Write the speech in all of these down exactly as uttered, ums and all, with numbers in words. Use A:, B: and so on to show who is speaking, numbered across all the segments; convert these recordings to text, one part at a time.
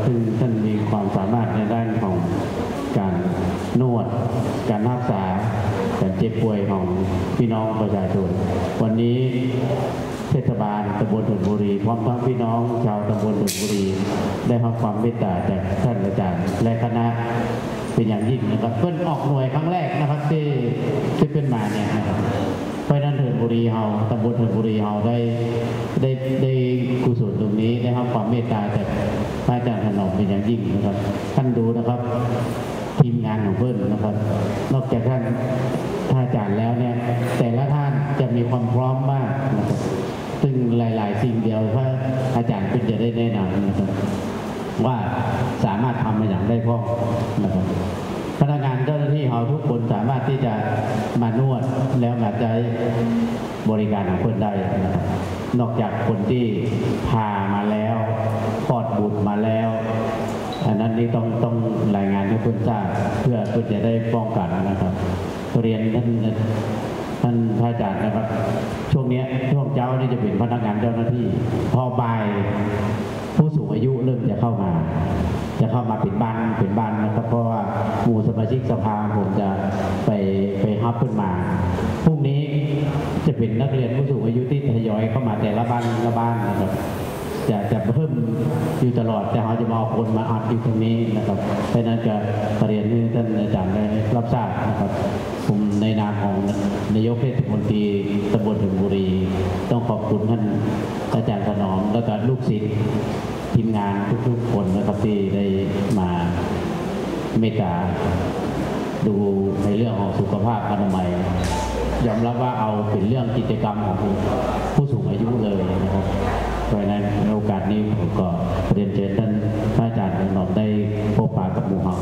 A: ซึ่งท่านมีความสามารถในด้านของการนวดการรักษาการเจ็บป่วยของพี่น้องประชาชนวันนี้เทศบาลตำบลถนนบุรีพร้อมทั้งพี่น้องชาวตำบลถนนบุรีได้รับความเมตตาจากท่านอาจารย์และคณะเป็นอย่างยิ่งนะครับเพิ่นออกหน่วยครั้งแรกนะครับที่ที่เป็นมาเนี่ยนะครับเพราะนั้นถนนบุรีเฮาตำบลถนนบุรีเฮาได้ได้ได้กุศลตรงนี้ได้รับความเมตตาจากพระอาจารย์ถนอมเป็นอย่างยิ่งนะครับท่านดูนะครับทีมงานของเพิ่นนะครับนอกจากท่านอาจารย์แล้วเนี่ยแต่ละท่านจะมีความพร้อมมากนะครับซึ่งหลายๆสิ่งเดียวพระอาจารย์เพิ่นจะได้แนะนำนะครับว่าสามารถทำมาอย่างได้พ้องนะครับพนักงานเจ้าหน้าที่เราทุกคนสามารถที่จะมานวดแล้วมาใช้บริการของคนได้นะครับนอกจากคนที่พามาแล้วคลอดบุตรมาแล้วอันนั้นนี่ต้องต้องรายงานให้คนทราบเพื่อเพื่อจะได้ป้องกันนะครับเรียนท่านท่านพระอาจารย์นะครับช่วงนี้ช่วงเช้านี่จะเป็นพนักงานเจ้าหน้าที่พอบ่ายผู้สูงอายุเริ่มจะเข้ามาจะเข้ามาเป็นบ้านเป็นบ้านนะครับเพราะว่าหมู่สมาชิกสภาผมจะไปไปฮับขึ้นมาพรุ่งนี้จะเป็นนักเรียนผู้สูงอายุที่ทยอยเข้ามาแต่ละบ้านละบ้านนะครับจะจะเพิ่มอยู่ตลอดแต่เขาจะมาเอาคนมาอัดอยู่ตรงนี้นะครับเพราะนั้นก็เรียนให้ท่านอาจารย์ได้รับทราบนะครับผมในนามของนายกเทศมนตรีตำบลถนนบุรีต้องขอบคุณท่านอาจารย์ถนอมและก็ลูกศิษย์ทีมงานทุกๆคนนะครับที่ได้มาเมตตาดูในเรื่องของสุขภาพอนามัยยอมรับว่าเอาเป็นเรื่องกิจกรรมของผู้สูงอายุเลยนะครับเพราะฉะนั้นในโอกาสนี้ผมก็เรียนเชิญท่านพระอาจารย์ถนอมได้พบปะกับหมู่เฮา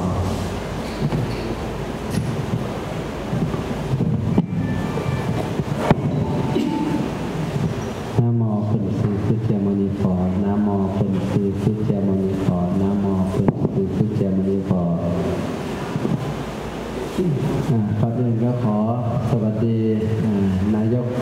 A: นะโมเป็นสุสุเจมณีขอนะโมเป็นสุสุเจมณีขอนะโมเป็นสุสุเจมณีขอก่อนอื่นก็ขอสวัสดีนายก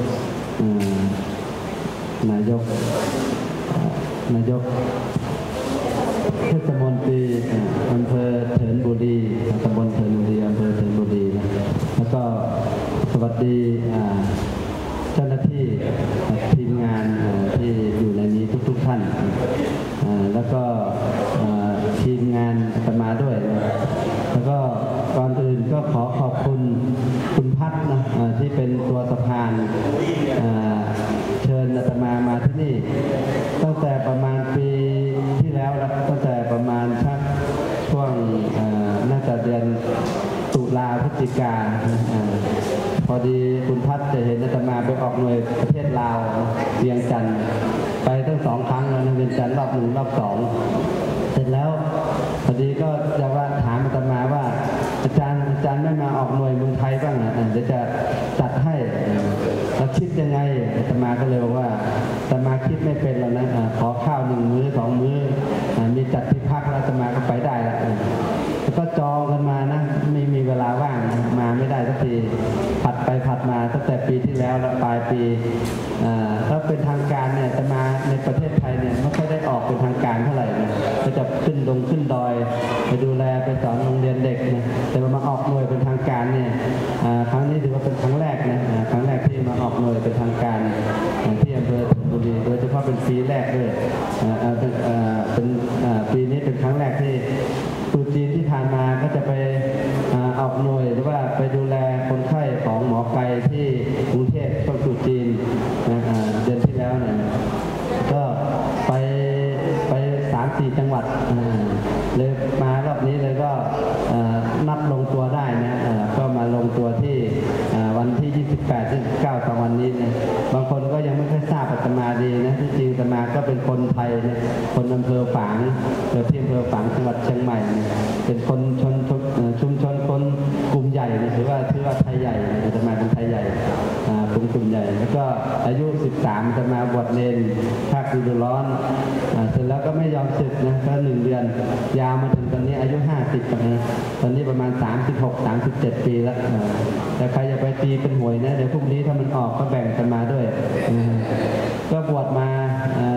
A: นายกนายกเทศมนตรีอำเภอเถินบุรีตำบลเถินบุรีอำเภอเถินบุรีนะแล้วก็สวัสดีเจ้าหน้าที่ทีมงานที่อยู่ในนี้ทุกๆท่านแล้วก็ทีมงานอาตมาด้วยแล้วก็ก่อนอื่นก็ขอขอบคุณคุณพัฒน์นะที่เป็นตัวสะพานเชิญอาตมามาที่นี่ตั้งแต่ประมาณปีที่แล้วแล้วตั้งแต่ประมาณชักช่วงน่าจะเดือนตุลาพฤศจิกาพอดีคุณพัฒน์จะเห็นอาตมาไปออกหน่วยประเทศลาวเวียงจันทร์ไปทั้งสองครั้งแล้วนะเวียงจันทร์รอบหนึ่งรอบสองเสร็จแล้วพอดีก็จะว่าถามอาตมาว่าอาจารย์อาจารย์ไม่มาออกหน่วยเมืองไทยบ้างนะเดี๋ยวจะจัดให้เราคิดยังไงอาตมาก็เลยบอกว่าอาตมาคิดไม่เป็นแล้วนะขอข้าวหนึ่งมื้อสองมื้อมีจัดที่พักแล้วอาตมาก็ไปได้แล้วแล้วก็จองกันมานะไม่มีเวลาว่างมาไม่ได้สักทีผัดไปผัดมาตั้งแต่ปีที่แล้วแล้วปลายปีถ้าเป็นทางการเนี่ยอาตมาในประเทศไทยเนี่ยไม่ค่อยได้ออกเป็นทางการเท่าไหร่นะก็จะขึ้นลงขึ้นดอยไปดูแลไปสอนโรงเรียนเด็กนะแต่มาออกหน่วยเป็นทางการเนี่ยครั้งนี้ถือว่าเป็นครั้งแรกนะครั้งแรกที่มาออกหน่วยเป็นทางการที่อำเภอบุรีโดยเฉพาะเป็นปีแรกด้วยเป็นปีนี้เป็นครั้งแรกที่ตุจีนที่ผ่านมาก็จะไปออกหน่วยหรือว่าไปดูแลคนไข้ของหมอไก่ที่กรุงเทพช่วงตุจีนเดือนที่แล้วเนี่ยก็ไปไปสามสี่จังหวัดเลยมารอบนี้เลยก็นับลงตัวได้นะก็มาลงตัวที่วันที่ยี่สิบแปดถึงยี่สิบเก้าตอนวันนี้นะบางคนก็ยังไม่ค่อยทราบอาตมาดีนะที่จริงอาตมาก็เป็นคนไทยนะคนอำเภอฝางที่อำเภอฝางจังหวัดเชียงใหม่เป็นคนชนชุมชนคนกลุ่มใหญ่ถือว่าถือว่าไทยใหญ่อาตมาเป็นไทยใหญ่กลุ่มกลุ่มใหญ่แล้วก็อายุสิบสามอาตมาบวชเนรภาคฤดูร้อนเสร็จแล้วก็ไม่ยอมศึกนะก็หนึ่งเดือนยาวมาถึงตอนนี้อายุห้าสิบนะตอนนี้ประมาณสามสิบหก สามสิบเจ็ดปีแล้วแต่ใครจะไปตีเป็นหวยนะเดี๋ยวพรุ่งนี้ถ้ามันออกก็แบ่งกันมาด้วยก็บวชมา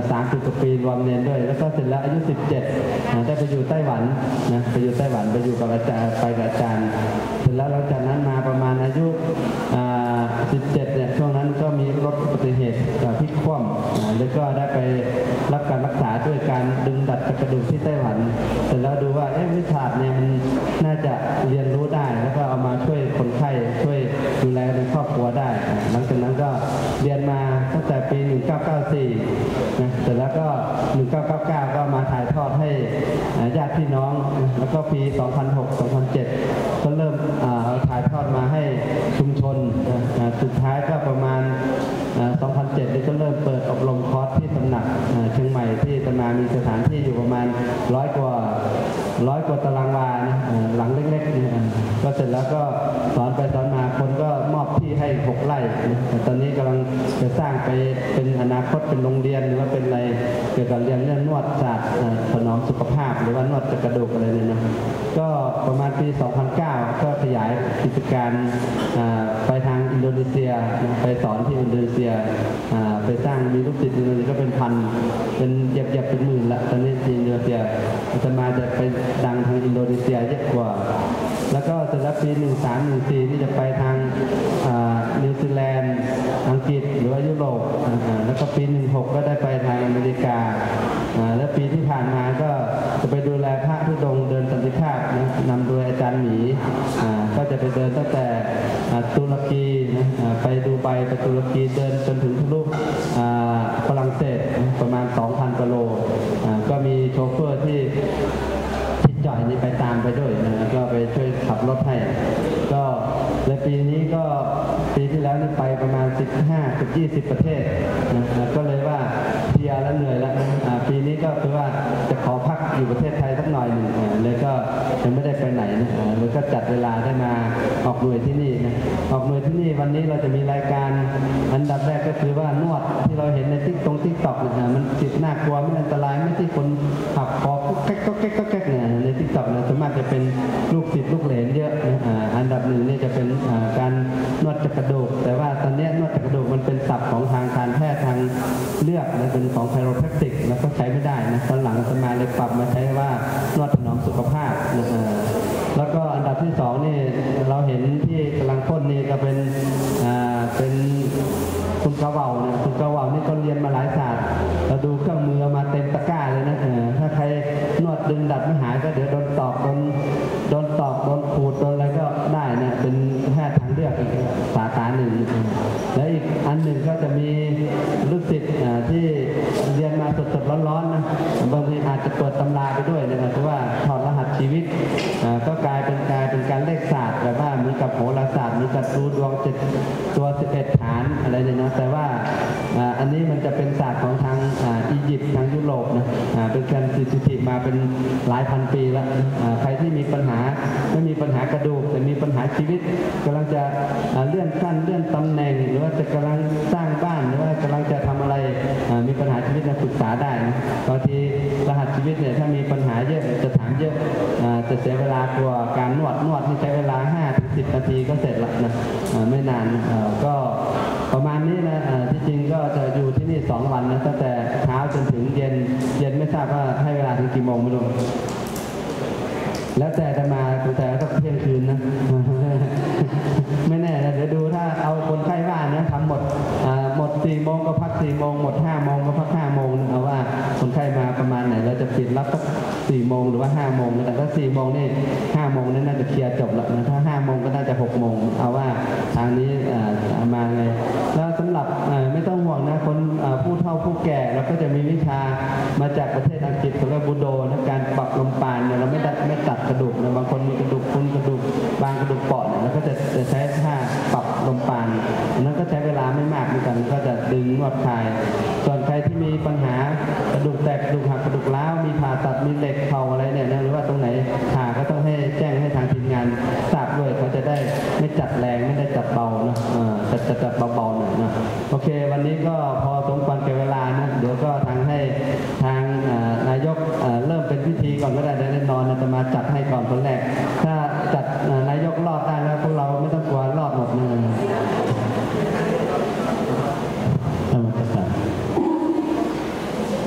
A: สามสิบกว่าปีรวมเรียนด้วยแล้วก็เสร็จแล้วอายุสิบเจ็ดได้ไปอยู่ไต้หวันนะไปอยู่ไต้หวันไปอยู่กับอาจารย์ไปกับอาจารย์เสร็จแล้วหลังจากนั้นมาประมาณอายุสิบเจ็ดเนี่ยช่วงนั้นก็มีรถอุบัติเหตุพลิกคว่ำแล้วก็ได้ไปรับการรักษาด้วยการดึงดัดกระดูกที่ไต้หวันเสร็จแล้วดูว่าเอ๊ะวิชาเนี่ยมันน่าจะเรียนรู้ได้แล้วก็เอามาช่วยคนไข้ช่วยดูแลในครอบครัวได้หลังจากนั้นก็เรียนมาตั้งแต่ปีหนึ่งเก้าเก้าสี่นะเสร็จแล้วก็หนึ่งเก้าเก้าเก้าก็มาถ่ายทอดให้ญาติพี่น้องแล้วก็ปีสองพันหก สองพันเจ็ดก็เริ่มถ่ายทอดมาให้ชุมชนสุดท้ายก็ประมาณสองพันเจ็ดนี่ก็เริ่มเปิดอบรมคอร์สที่ตำหนักเชียงใหม่ที่ตำนามีสถานที่อยู่ประมาณร้อยกว่าร้อยกว่าตารางวานะหลังเล็กๆก็เสร็จแล้วก็สอนไปสอนมาคนก็มอบที่ให้หกไร่แต่ตอนนี้กำลังจะสร้างไปเป็นอนาคตเป็นโรงเรียนหรือว่าเป็นอะไรเกี่ยวกับเรียนเรื่องนวดศาสตร์ถนอมสุขภาพหรือว่านวดกระดูกอะไรเนี่ยนะก็ประมาณปีสองพันเก้าก็ขยายกิจการไปทางอินโดนีเซียไปสอนที่อินโดนีเซียไปสร้างมีลูกศิษย์อินโดนีเซียก็เป็นพันเป็นเหยียบๆเป็นหมื่นละตอนนี้ที่อินโดนีเซียจะมาจะไปดังทางอินโดนีเซียเยอะกว่าแล้วก็เสร็จแล้วปีหนึ่งสามหนึ่งสี่ที่จะไปทางนิวซีแลนด์อังกฤษหรือว่ายุโรปแล้วก็ปีหนึ่งหกก็ได้ไปทางอเมริกาและปีที่ผ่านมาก็จะไปดูแลพระธุดงค์เดินสันติภาพนะนำโดยอาจารย์หมีก็จะไปเดินตั้งแต่ตุรกีนะไปดูไบไปตุรกีเดินจนถึงทะลุฝรั่งเศสประมาณ สองพันกิโลก็มีโชเฟอร์ที่จ่อยนี่ไปตามไปด้วยนะก็ไปช่วยขับรถให้ก็ในปีนี้ก็ปีที่แล้วนี่ไปประมาณสิบห้าถึงยี่สิบประเทศนะก็เลยว่าเพียแล้วเหนื่อยแล้วปีนี้ก็คือว่าจะขอพักอยู่ประเทศไทยสักหน่อยหนึ่งเลยก็ยังไม่ได้ไปไหนนะเลยก็จัดเวลาได้มาออกหน่วยที่นี่นะออกหน่วยที่นี่วันนี้เราจะมีรายการอันดับแรกก็คือว่านวดที่เราเห็นในติ๊กตรงติ๊กต็อกนะมันติดน่ากลัวไม่อันตรายไม่ที่คนขับคอแก๊กก็แก๊กก็แก๊กเนี่ยในติ๊กต็อกเนี่ยส่วนมากจะเป็นลูกศิษย์ลูกเหลนเยอะนะอันดับหนึ่งนี่จะเป็นการนวดจักระดูกแต่ว่าตอนนี้นวดจักระดูกมันเป็นศัพท์ของทางการแพทย์ทางเลือกนะเป็นของไคโรแพคติกแล้วก็ใช้ไม่ได้นะตอนหลังสมาเลยปรับมาใช้ว่านวดถนอมสุขภาพนะแล้วก็อันดับที่สองนี่เราเห็นที่กำลังพ่นนี่ก็เป็นเป็นคุณกระเวาเนี่ยคุณกระเวานี่ก็เรียนมาหลายศาสตร์เราดูเครื่องมือมาเต็มตะกร้าเลยนะถ้าใครนวดดึงดัดไม่หายก็เดี๋ยวโดนตอกโดนโดนตอกโดนขูดโดนอะไรก็ได้นะเป็นแพทย์ทางเลือกอีกสาขาหนึ่งและอีกอันหนึ่งก็จะมีลูกศิษย์ที่เรียนมาสดๆร้อนๆนะบางทีอาจจะเปิดตำราไปด้วยนะครับเพราะว่าถอดรหัสชีวิตก็กลายเป็นกลายเป็นการเลขศาสตร์แบบว่าเหมือนกับโหราศาสตร์เหมือนกับดูดวงเจ็ดตัวสิบเอ็ดฐานอะไรเนี่ยนะแต่ว่าอันนี้มันจะเป็นศาสตร์ของทางอียิปต์ทางยุโรปนะเป็นการสถิติมาเป็นหลายพันปีแล้วใครที่มีปัญหาไม่มีปัญหากระดูกแต่มีปัญหาชีวิตกำลังจะเลื่อนขั้นเลื่อนตำแหน่งหรือว่าจะกำลังสร้างบ้านหรือว่ากำลังจะทำอะไรมีปัญหาชีวิตนะปรึกษาได้นะบางทีรหัสชีวิตเนี่ยถ้ามีปัญหาเยอะจะถามเยอะจะเสียเวลากว่าการนวดนวดที่ใช้เวลา ห้าถึงสิบ นาทีก็เสร็จแล้วนะไม่นานก็ประมาณนี้นะที่จริงก็จะอยู่ที่นี่สองวันนะตั้งแต่เช้าจนถึงเย็นเย็นไม่ทราบว่าให้เวลาถึงกี่โมงไม่รู้แล้วแต่จะมาแต่ก็เที่ยงคืนนะไม่แน่นะเดี๋ยวดูถ้าเอาคนไข้ว่านะทำหมดหมดสี่โมงก็พักสี่โมงหมดห้าโมงก็พักห้าโมงเอาว่าคนไข้มาประมาณไหนเราจะปิดรับสักสี่โมงหรือว่าห้าโมงแต่ถ้าสี่โมงนี่ห้าโมงนี่น่าจะเคลียร์จบแล้วนะถ้าห้าโมงก็น่าจะหกโมงเอาว่าทางนี้มาไงแล้วสำหรับไม่ต้องห่วงนะคนผู้เฒ่าผู้แก่เราก็จะมีวิชามาจากประเทศอังกฤษเขาเรียกบูโดนะการปรับลมปานเนี่ยเราไม่ตัดไม่ตัดกระดูกนะบางคนมีกระดูกพุนกระดูกบางกระดูกเปาะเนี่ยแล้วก็จะจะใช้ท่าปรับลมปานนั้นก็ใช้เวลาไม่มากเหมือนกันก็จะดึงนวดคลายส่วนใครที่มีปัญหากระดูกแตกกระดูกหักกระดูกร้าวมีผ่าตัดมีเหล็กเข่าอะไรเนี่ยนะหรือว่าตรงไหนผ่าก็ต้องให้แจ้งให้ทางทีมงานทราบด้วยเขาจะได้ไม่จัดแรงไม่ได้จัดเบานะจะจะจัดเบาๆหน่อยนะโอเควันนี้ก็พอสมควรแก่เวลานะเดี๋ยวก็ทางให้ทางนายกเริ่มเป็นพิธีก่อนก็ได้แน่นอนจะมาจัดให้ก่อนคนแรกถ้าจัดนายกรอดได้แล้วพวกเราไม่ต้องกลัวรอดหมดนะธรรมกษัตริย์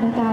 B: นะเจ้า